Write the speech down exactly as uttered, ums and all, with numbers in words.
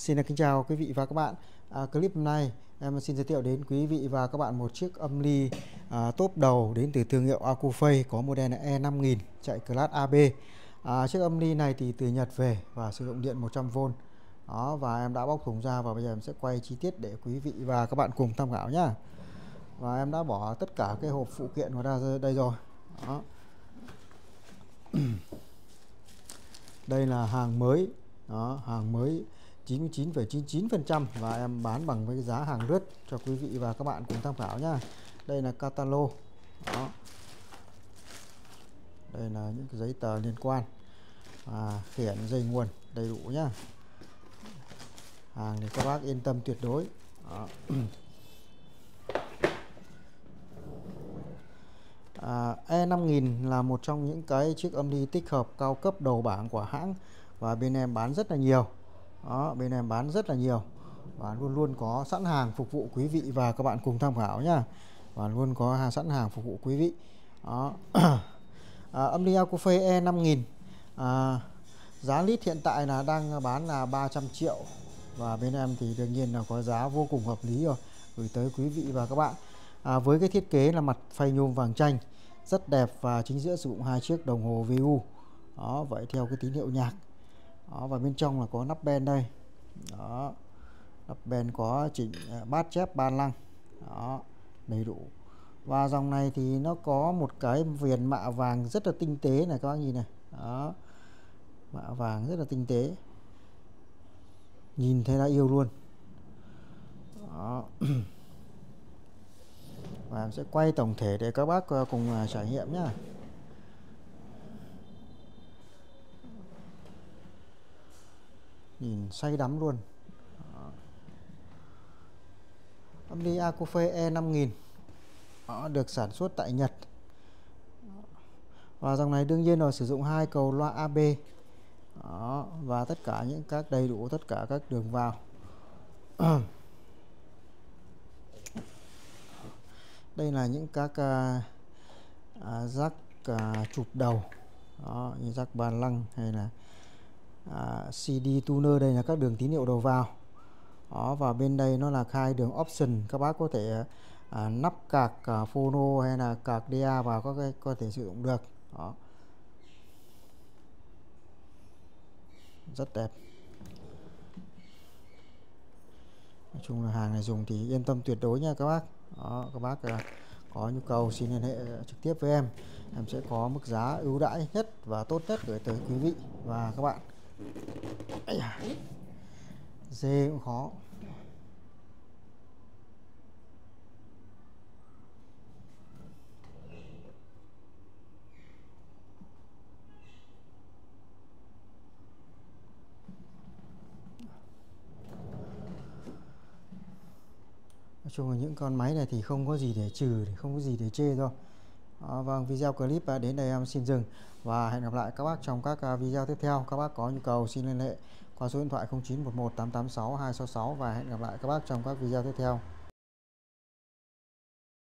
Xin kính chào quý vị và các bạn. À, clip hôm nay em xin giới thiệu đến quý vị và các bạn một chiếc âm ly à, top đầu đến từ thương hiệu Acouphase, có model E năm nghìn chạy class a bê. À, chiếc âm ly này thì từ Nhật về và sử dụng điện một trăm vôn. Đó, và em đã bóc thùng ra và bây giờ em sẽ quay chi tiết để quý vị và các bạn cùng tham khảo nhá. Và em đã bỏ tất cả cái hộp phụ kiện vào ra đây rồi. Đó. Đây là hàng mới. Đó, hàng mới chín mươi chín phẩy chín mươi chín phần trăm và em bán bằng với giá hàng lướt cho quý vị và các bạn cùng tham khảo nhá. Đây là catalog. Đó. Đây là những cái giấy tờ liên quan. À, khiển dây nguồn đầy đủ nhá. Hàng thì các bác yên tâm tuyệt đối. Đó. À, E năm nghìn là một trong những cái chiếc âm ly tích hợp cao cấp đầu bảng của hãng và bên em bán rất là nhiều. Đó, bên em bán rất là nhiều và luôn luôn có sẵn hàng phục vụ quý vị và các bạn cùng tham khảo nhá. Và luôn có hàng sẵn hàng phục vụ quý vị. Đó. À, âm ly Acouphase E năm nghìn à, giá lít hiện tại là đang bán là ba trăm triệu và bên em thì đương nhiên là có giá vô cùng hợp lý rồi gửi tới quý vị và các bạn. À, với cái thiết kế là mặt phay nhôm vàng chanh rất đẹp và chính giữa sử dụng hai chiếc đồng hồ vê u. Đó, vậy theo cái tín hiệu nhạc. Đó, và bên trong là có nắp ben đây. Đó, nắp ben có chỉnh bát chép ba lăng. Đó, đầy đủ. Và dòng này thì nó có một cái viền mạ vàng rất là tinh tế này các bác nhìn này. Đó, mạ vàng rất là tinh tế, nhìn thấy đã yêu luôn. Đó. Và em sẽ quay tổng thể để các bác cùng trải nghiệm nhé. Nhìn say đắm luôn. Đó. Âm ly Acouphase E năm nghìn. Đó, được sản xuất tại Nhật. Và dòng này đương nhiên rồi sử dụng hai cầu loa a bê. Đó, và tất cả những các đầy đủ tất cả các đường vào. Đây là những các uh, uh, rắc uh, chụp đầu. Đó, như rắc ba lăng hay là uh, xê đê tuner, đây là các đường tín hiệu đầu vào. Đó, và bên đây nó là khai đường option, các bác có thể uh, nắp cạc uh, phono hay là cạc đê a vào có cái có thể sử dụng được. Đó, rất đẹp. Nói chung là hàng này dùng thì yên tâm tuyệt đối nha các bác. Đó, các bác uh, có nhu cầu xin liên hệ trực tiếp với em. Em sẽ có mức giá ưu đãi nhất và tốt nhất gửi tới quý vị và các bạn. Dê cũng khó. Nói chung là những con máy này thì không có gì để trừ, không có gì để chê đâu. À, vâng, video clip đến đây em xin dừng và hẹn gặp lại các bác trong các video tiếp theo. Các bác có nhu cầu xin liên hệ qua số điện thoại không chín một một tám tám sáu hai sáu sáu và hẹn gặp lại các bác trong các video tiếp theo.